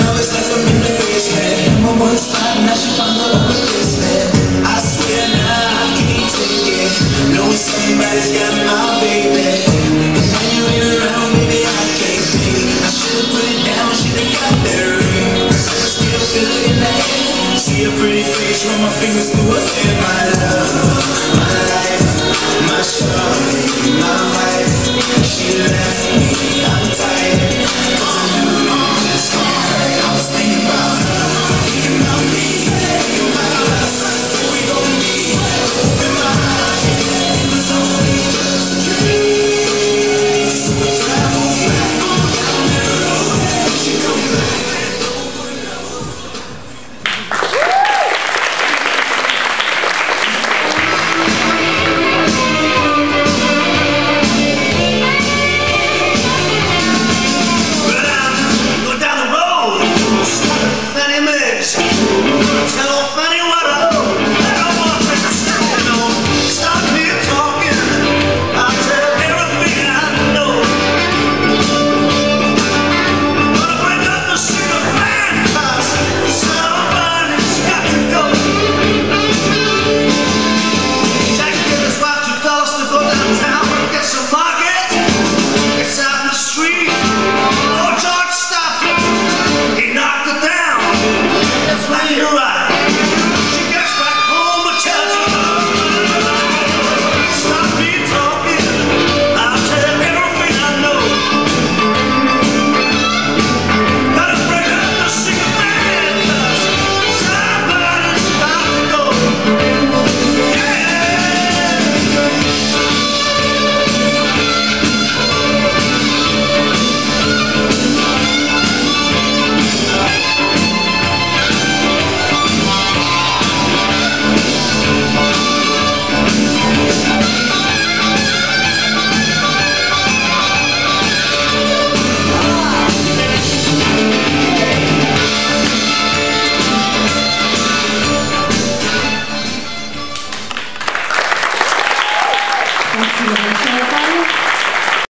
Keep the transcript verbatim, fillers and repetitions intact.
it's like I'm in the basement. Number one spot, now she found the replacement. I swear now, I can't take it. Knowing somebody's got my baby. And when you ain't around, baby, I can't be. I should've put it down, should've got that ring. So I still feel it in the air. See a pretty face, run my fingers through her hair. My love, my life, my shawty, my wife. She left me, I'm tired. Cause I knew this was right. I was thinking about her, thinking about me, thinking about us, what we gon' be. Open my eyes, it was only just a dream. So we travel back down the road. We should come back. Merci.